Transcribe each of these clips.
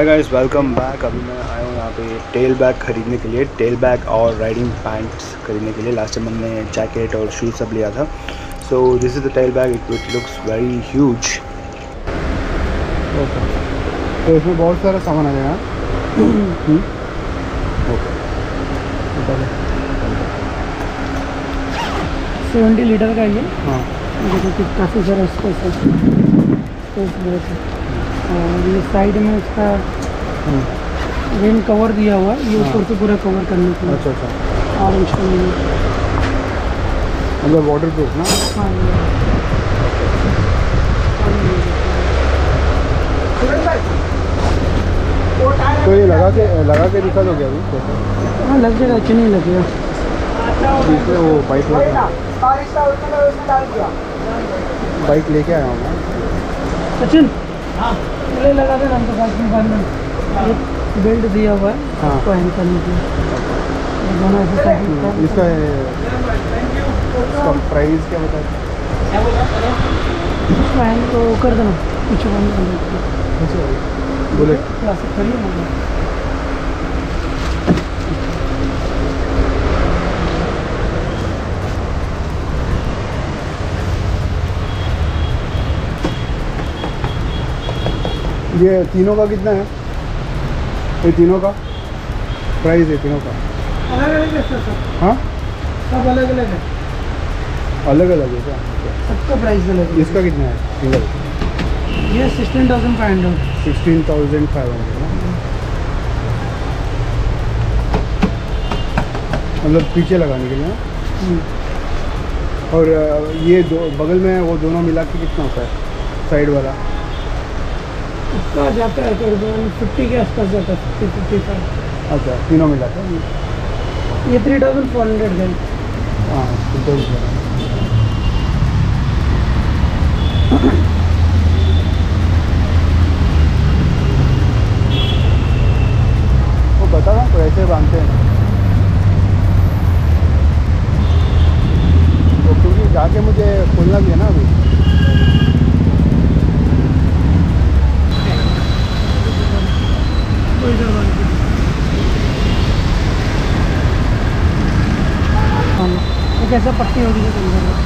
Guys, welcome back. अभी मैं आया हूँ यहाँ पे टेल बैग खरीदने के लिए, टेल बैग और राइडिंग पैंट्स खरीदने के लिए। लास्ट टाइम हमने जैकेट और शूज़ सब लिया था। So this is the tail bag, it looks very huge. Okay, तो इसमें बहुत सारा सामान आ गया। ओके, 70 लीटर का ये। हाँ, काफ़ी सारा स्पेस और ये साइड में इसका रेन कवर दिया हुआ है, ये ऊपर से पूरा कवर करने के लिए। अच्छा अच्छा, और इंस्टॉल मतलब वाटर प्रूफ ना। हाँ, तो ये लगा के दिखा दोगे अभी? हाँ लग जाएगा, अच्छी नहीं लगेगा। वो बाइक लेके आया हूँ मैं। सचिन पहले लगा देना हमको पास में बांधना। एक बेल्ट दिया हुआ है, हाँ, उसको हैंग करने के लिए। दोनों ऐसे साइड इसका प्राइस क्या बता? उसको हैंग तो कर देना, पीछे बांधना। बुलेट क्लासिक करिए ना। ये तीनों का कितना है? ये तीनों का प्राइस है? तीनों का अलग अलग है सर। हाँ, सब अलग अलग है, अलग अलग है क्या? सबका प्राइस अलग है। इसका कितना है सिंगल? ये 16,500। 16,500 ना, मतलब पीछे लगाने के लिए ना? और ये दो बगल में वो दोनों मिला के कितना होता है साइड वाला? इसका जाता है करीबन 50 के आसपास जाता है, 50-55। अच्छा, तीनों मिला के ये 3,400 है। हाँ, वो बता रहा तो ऐसे बांधते हैं तो, क्योंकि जाके मुझे खोलना भी है ना अभी। कैसा पट्टी होगी जो अंदर है।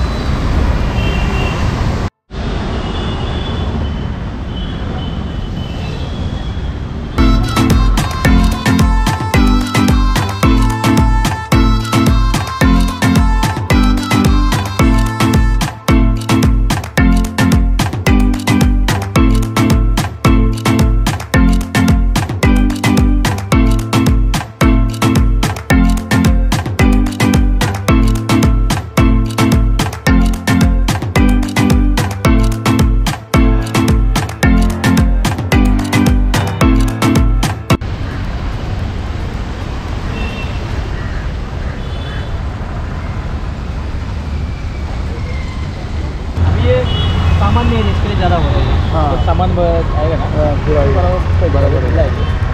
सामान नहीं है, इसके लिए ज़्यादा हो रहा है। हाँ, तो सामान आएगा ना पूरा बराबर है।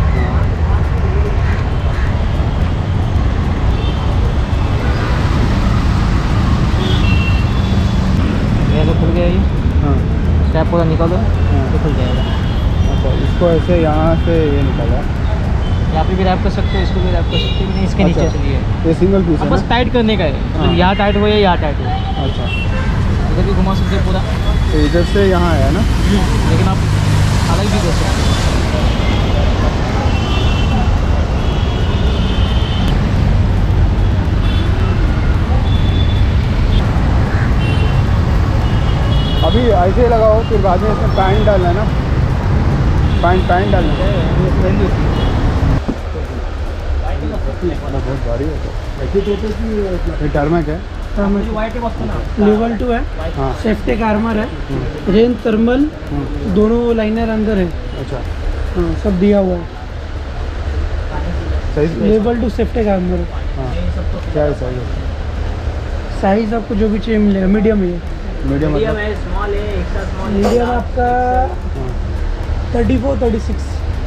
ये खुल गया ये। हाँ, स्टैप पूरा निकालो, तो खुल जाएगा। अच्छा, इसको ऐसे यहाँ से ये निकाला, यहाँ पे भी रैप कर सकते हो, इसको भी रैप कर सकते हो, नहीं इसके अच्छा, नीचे चलिए। ये सिंगल पीस है बस ना? टाइट करने का है, मतलब हाँ, यहाँ टाइट हो या यहाँ टाइट हो। अच्छा, इधर भी घुमा सकते हो पूरा, तो इधर से यहाँ आया ना? लेकिन आप अलग भी कर सकते हो। अभी ऐसे ही लगाओ, फिर बाद में इसमें पैंट डालना है ना? पैंट डालना है। बहुत भारी होता है। ये टर्मैक है, लेवल 2 है। हाँ, सेफ्टी का आर्मर है, रेन थर्मल दोनों लाइनर अंदर है। अच्छा, हाँ सब दिया हुआ है। साइज लेवल 2 सेफ्टी का आर्मर है। हाँ, क्या है साइज? साइज आपको जो भी चाहिए मिलेगा। मीडियम है, मीडियम है, स्मॉल है, एक्स्ट्रा स्मॉल है। मीडियम आपका 34-36।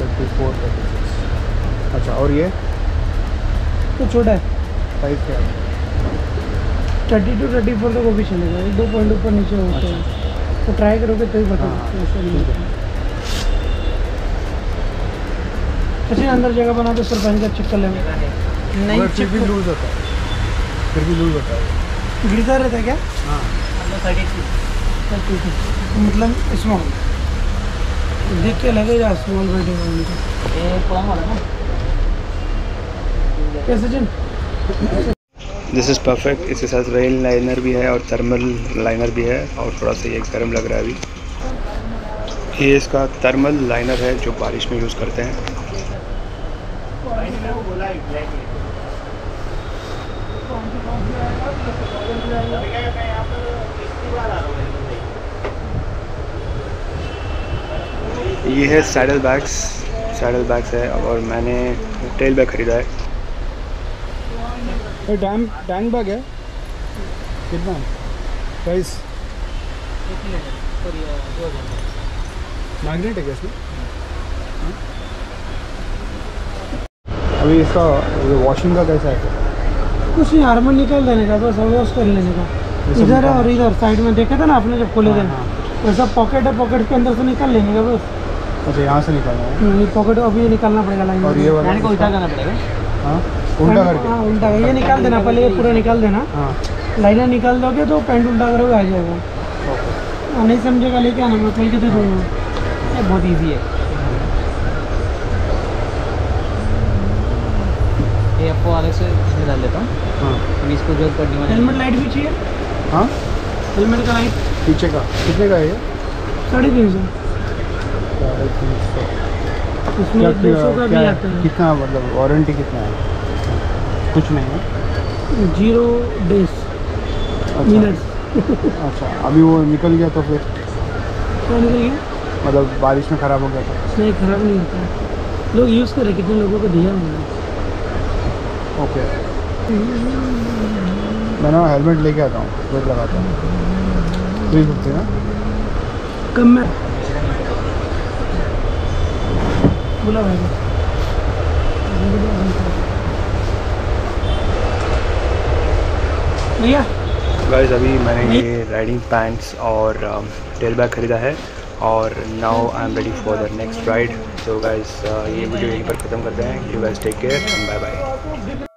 34-36। अच्छा, और ये तो छोटा है, साइज क्या है? 32-34 तक वो भी चलेगा, 1-2 पॉइंट ऊपर नीचे होता है। तो ट्राई करोगे तो ही बता सकते हो। अच्छे अंदर जगह बना के सर पानी का चेक कर लेंगे। नहीं फिर भी लूज होता है, फिर भी लूज होता है। गिरता रहता है क्या? हाँ मतलब स्मॉल देख के लगेगा स्मॉल बैठे कैसे जिन। This is perfect. इसके साथ रेन लाइनर भी है और थर्मल लाइनर भी है, और थोड़ा सा ये गर्म लग रहा है अभी। ये इसका थर्मल लाइनर है जो बारिश में यूज़ करते हैं। ये है सैडल बैग्स है, और मैंने टेल बैग ख़रीदा है। टैंक बैग है, कितना प्राइस? मैग्नेट है क्या इसमें? अभी इसका वॉशिंग का कैसा है? कुछ नहीं, हार्मोन निकाल देने का बस, वॉश कर लेने का। इधर है और इधर साइड में देखे थे ना आपने जब खोले थे, वैसा पॉकेट है, पॉकेट के अंदर से निकाल लेने का बस। अच्छा, यहाँ से निकालना है? पॉकेट अभी निकालना पड़ेगा लाइन। और ये वाला को उल्टा करना पड़ेगा। हाँ, उल्टा करके। हाँ उल्टा, ये निकाल देना पहले, ये पूरा निकाल देना। हाँ, लाइनर निकाल दोगे तो पैंट उल्टा करोगे आ जाएगा। नहीं समझेगा लेके आना, मैं खोल के दे दूँगा। ये बहुत इजी है। ये आपको अलग से इसमें डाल लेता हूँ। हाँ, अभी इसको जरूरत पड़ने वाली है। हेलमेट लाइट भी चाहिए? हाँ, हेलमेट का लाइट पीछे का कितने का है ये? 350। उसमें 200 का भी आता है। कितना मतलब वारंटी कितना है? कुछ नहीं है? 0 days मिनट्स। अच्छा, अभी वो निकल गया तो फिर क्या निकल गया? मतलब बारिश में ख़राब हो गया था? नहीं, खराब नहीं होता, लोग यूज़ करें, कितने लोगों को दिया मैंने। ओके, मैं ना हेलमेट लेके आता हूँ, वेट लगाता हूँ। 350 ना? कम में बोला भाई भैया। गाइस, अभी मैंने ये राइडिंग पैंट्स और टेल बैग ख़रीदा है, और now I am ready for the next ride. So guys, ये वीडियो यहीं पर ख़त्म करते हैं। You guys take care and bye bye.